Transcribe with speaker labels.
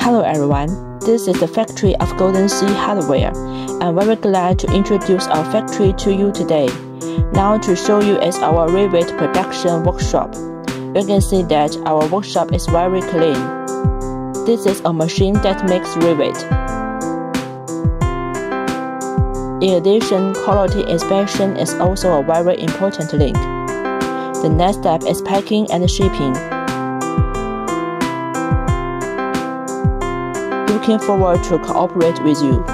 Speaker 1: Hello everyone, this is the factory of Goldensea hardware. I'm very glad to introduce our factory to you today. Now to show you is our rivet production workshop. You can see that our workshop is very clean. This is a machine that makes rivet. In addition, quality inspection is also a very important link. The next step is packing and shipping. Looking forward to cooperate with you.